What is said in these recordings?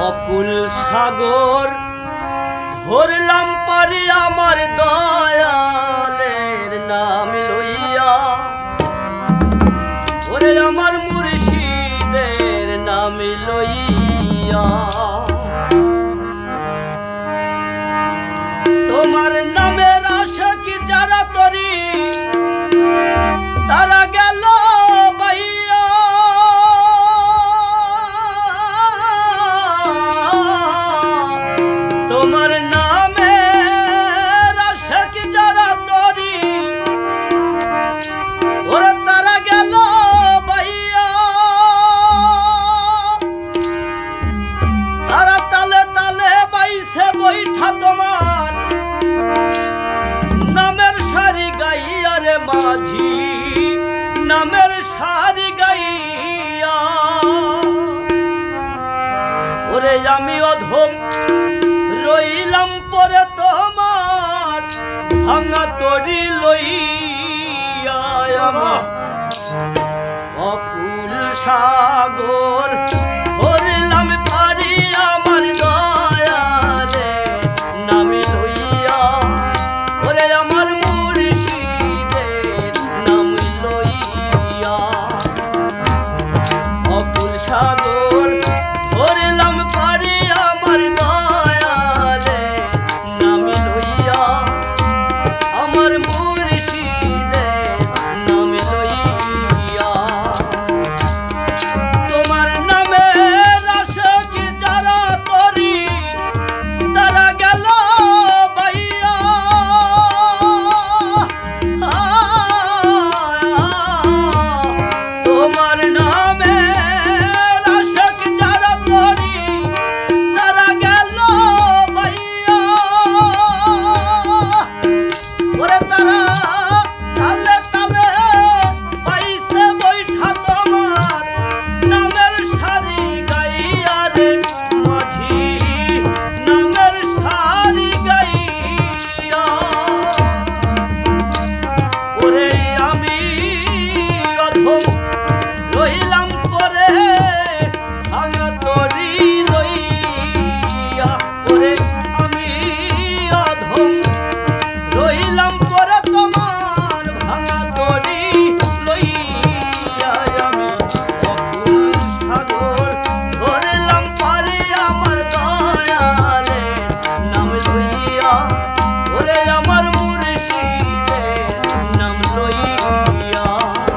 অকুল সাগর ধরলাম পারি আমার দয়ালের নাম লইয়া, ওরে আমার মুর্শিদের নাম লইয়া। তোমার নামের আশিক যারা তরি তারা গেল বাইয়া, তোমার নামের আশিক যারা তরি ওরা তারা গেল বাইয়া। তারা তালে তালে বাইছে বৈঠা তোমার নামের সারি গাইয়া রে মাঝি, নামের সারি গাইয়া। ওরে আমি অধম রইলাম পরে তোমার ভাঙা তরি লইয়া। আমার অকুল সাগর ধরলাম পারি আমার দয়ালে নাম লইয়া, ওরে আমার মুর্শিদের নাম লইয়া। অকুল সাগর ধরলাম পারি আমার দয়ালে নাম লইয়া, আমার মুর্শিদের নাম লইয়া। তোমার নামের আশিক যারা তরি তারা গেল বাইয়া, তোমার নামের আশিক যারা তরি তারা গেল বাইয়া। ওরে তারা তালে তালে পাইছে বৈঠা তোমার নামের সারি গাইয়া রে মাঝি, নামের সারি গাইয়া। ওরে আমি অধম রইলাম পরে ভাঙা তরি লইয়া, ওরে আমি অধম রইলাম পরে তোমার ভাঙা তরি লইয়া। আমি অকুল সাগর ধরলাম পারি আমার দয়ালের নাম লইয়া, ওরে আমার মুর্শিদের নাম লইয়া।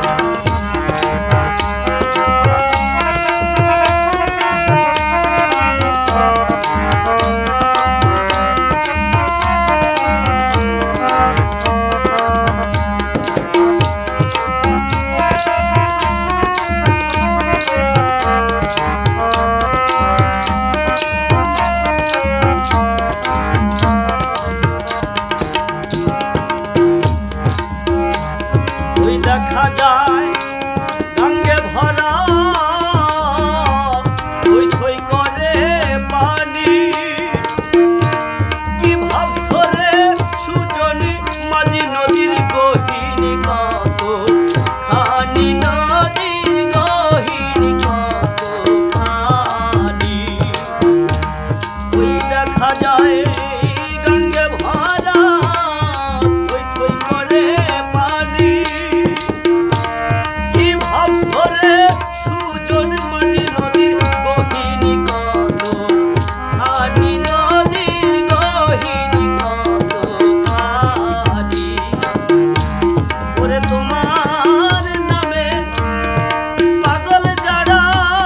ওই দেখা যায় গঙ্গে ভরা থই থই করে পানি, কি ভাবছো রে সুজনী মাঝি নদীর গহিনী কত খানি, নদীর গহিনী কত খানি। ওই দেখা যায় গঙ্গে ভরা থই থই করে পানি, কি ভাবছো রে সুজন মাঝি নদীর গহিনী কত খানি, নদীর গহিনী কত খানি। ওরে তোমার নামে পাগল যারা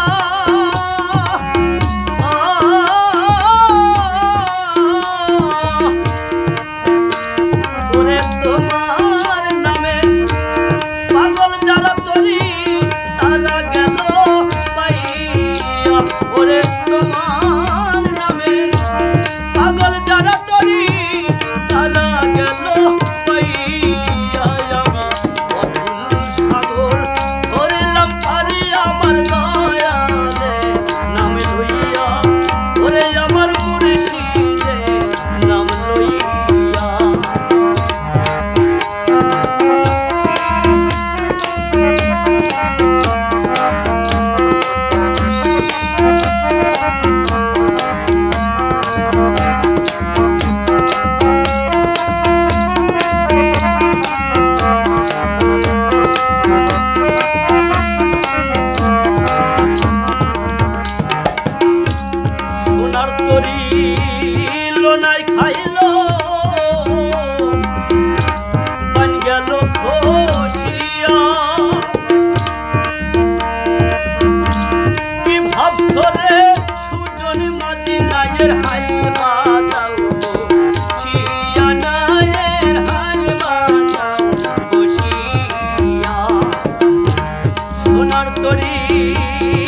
ওরে তোমার নামে পাগল যারা তরি তারা গেল পাইয়া। ওরে তোমার নামে পাগল যারা তরি তারা গেল পাইয়া। আমি অকুল সাগর ধরলাম পারি আমার দয়ালে নাম লইয়া, ওরে আমার মুর্শিদের নাম লইয়া। বছরে সুজন মাঝি নায়ের হাল বাজাও বসিয়া নায়ের হাল বাজাও বসিয়া সোনার তরী